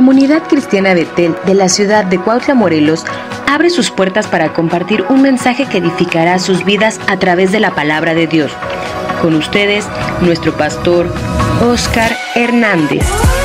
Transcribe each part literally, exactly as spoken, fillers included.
Comunidad Cristiana Betel de la ciudad de Cuautla, Morelos, abre sus puertas para compartir un mensaje que edificará sus vidas a través de la palabra de Dios. Con ustedes, nuestro pastor Oscar Hernández.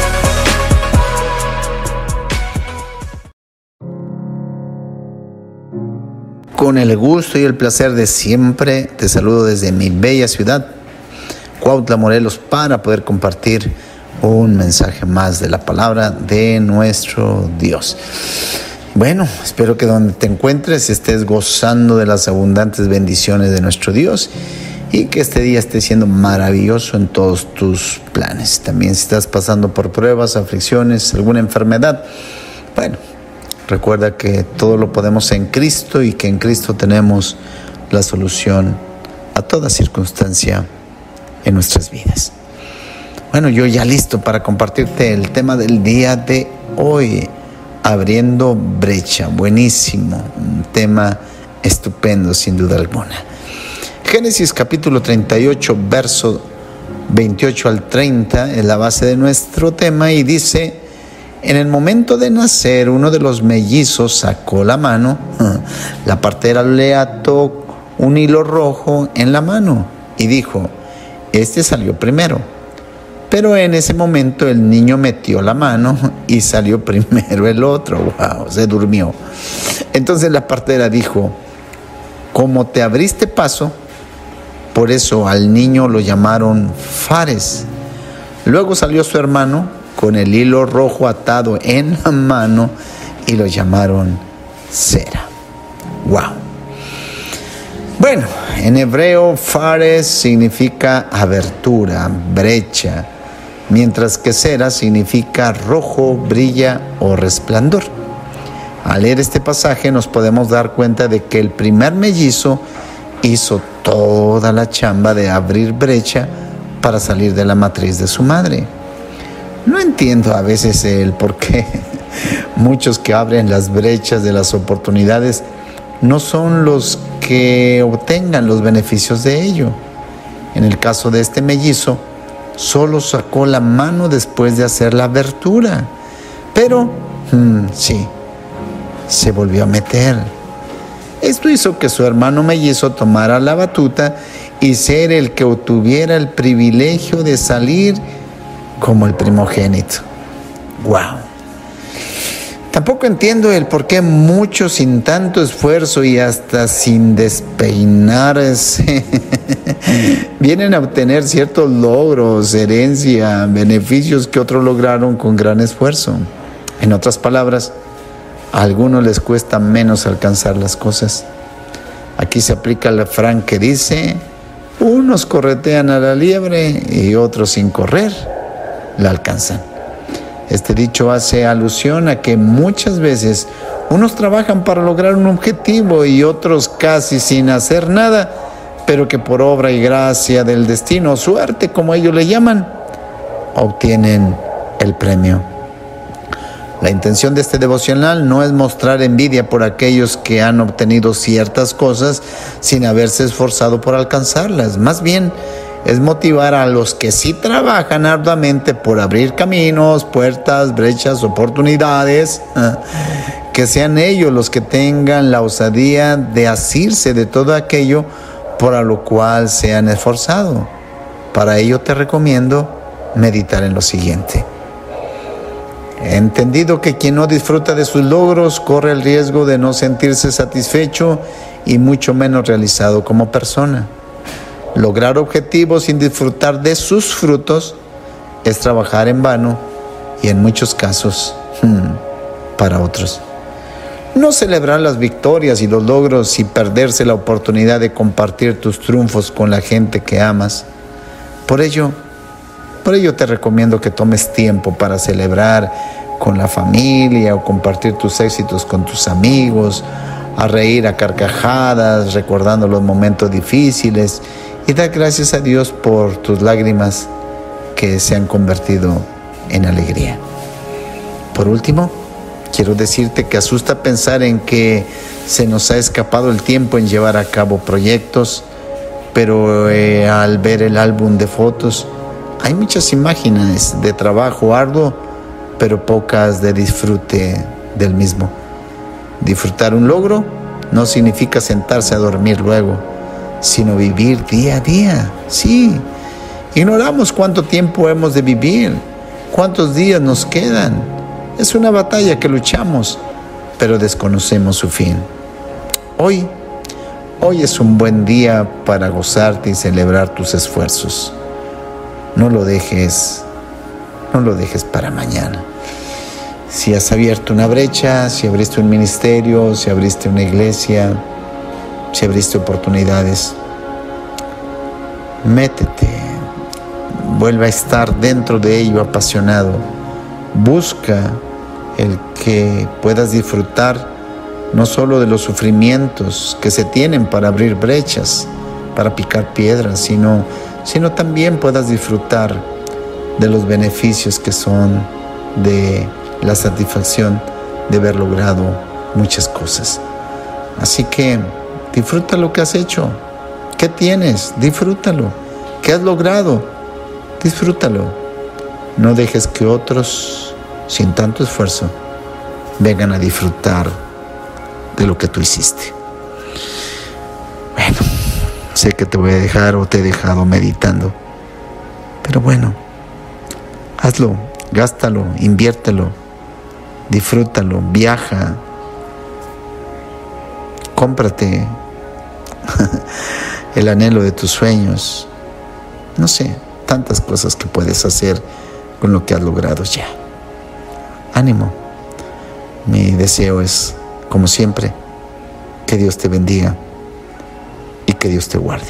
Con el gusto y el placer de siempre, te saludo desde mi bella ciudad, Cuautla, Morelos, para poder compartir un mensaje más de la palabra de nuestro Dios. Bueno, espero que donde te encuentres estés gozando de las abundantes bendiciones de nuestro Dios y que este día esté siendo maravilloso en todos tus planes. También si estás pasando por pruebas, aflicciones, alguna enfermedad, bueno, recuerda que todo lo podemos en Cristo y que en Cristo tenemos la solución a toda circunstancia en nuestras vidas. Bueno, yo ya listo para compartirte el tema del día de hoy, abriendo brecha. Buenísimo, un tema estupendo sin duda alguna. Génesis capítulo treinta y ocho, verso veintiocho al treinta es la base de nuestro tema y dice: en el momento de nacer, uno de los mellizos sacó la mano, la partera le ató un hilo rojo en la mano y dijo: este salió primero. Pero en ese momento el niño metió la mano y salió primero el otro. Wow, se durmió. Entonces la partera dijo: como te abriste paso, por eso al niño lo llamaron Fares. Luego salió su hermano con el hilo rojo atado en la mano y lo llamaron Zera. Wow. Bueno, en hebreo Fares significa abertura, brecha, mientras que Zera significa rojo, brilla o resplandor. Al leer este pasaje nos podemos dar cuenta de que el primer mellizo hizo toda la chamba de abrir brecha para salir de la matriz de su madre. No entiendo a veces el por qué muchos que abren las brechas de las oportunidades no son los que obtengan los beneficios de ello. En el caso de este mellizo, solo sacó la mano después de hacer la abertura, pero hmm, sí, se volvió a meter. Esto hizo que su hermano mellizo tomara la batuta y ser el que obtuviera el privilegio de salir como el primogénito. ¡Wow! Tampoco entiendo el por qué muchos sin tanto esfuerzo y hasta sin despeinarse vienen a obtener ciertos logros, herencia, beneficios que otros lograron con gran esfuerzo. En otras palabras, a algunos les cuesta menos alcanzar las cosas. Aquí se aplica el refrán que dice: unos corretean a la liebre y otros sin correr la alcanzan. Este dicho hace alusión a que muchas veces unos trabajan para lograr un objetivo y otros casi sin hacer nada, pero que por obra y gracia del destino o suerte, como ellos le llaman, obtienen el premio. La intención de este devocional no es mostrar envidia por aquellos que han obtenido ciertas cosas sin haberse esforzado por alcanzarlas. Más bien, es motivar a los que sí trabajan arduamente por abrir caminos, puertas, brechas, oportunidades, que sean ellos los que tengan la osadía de asirse de todo aquello por lo cual se han esforzado. Para ello te recomiendo meditar en lo siguiente. He entendido que quien no disfruta de sus logros corre el riesgo de no sentirse satisfecho y mucho menos realizado como persona. Lograr objetivos sin disfrutar de sus frutos es trabajar en vano y en muchos casos hmm, para otros. No celebrar las victorias y los logros y perderse la oportunidad de compartir tus triunfos con la gente que amas. Por ello, por ello te recomiendo que tomes tiempo para celebrar con la familia o compartir tus éxitos con tus amigos, a reír a carcajadas recordando los momentos difíciles y dar gracias a Dios por tus lágrimas que se han convertido en alegría. Por último, quiero decirte que asusta pensar en que se nos ha escapado el tiempo en llevar a cabo proyectos, pero eh, al ver el álbum de fotos hay muchas imágenes de trabajo arduo pero pocas de disfrute del mismo. Disfrutar un logro no significa sentarse a dormir luego, sino vivir día a día. Sí, ignoramos cuánto tiempo hemos de vivir, cuántos días nos quedan. Es una batalla que luchamos, pero desconocemos su fin. Hoy, hoy es un buen día para gozarte y celebrar tus esfuerzos. No lo dejes, no lo dejes para mañana. Si has abierto una brecha, si abriste un ministerio, si abriste una iglesia, si abriste oportunidades, métete, vuelve a estar dentro de ello apasionado. Busca el que puedas disfrutar no solo de los sufrimientos que se tienen para abrir brechas, para picar piedras, sino, sino también puedas disfrutar de los beneficios que son de la satisfacción de haber logrado muchas cosas. Así que disfruta lo que has hecho. ¿Qué tienes? Disfrútalo. ¿Qué has logrado? Disfrútalo. No dejes que otros, sin tanto esfuerzo, vengan a disfrutar de lo que tú hiciste. Bueno, sé que te voy a dejar o te he dejado meditando, pero bueno, hazlo, gástalo, inviértelo, disfrútalo, viaja, cómprate el anhelo de tus sueños. No sé, tantas cosas que puedes hacer con lo que has logrado ya. Ánimo. Mi deseo es, como siempre, que Dios te bendiga y que Dios te guarde.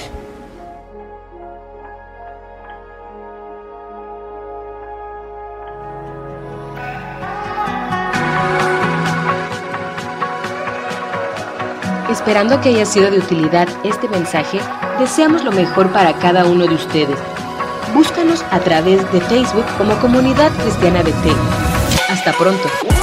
Esperando que haya sido de utilidad este mensaje, deseamos lo mejor para cada uno de ustedes. Búscanos a través de Facebook como Comunidad Cristiana B T. Hasta pronto.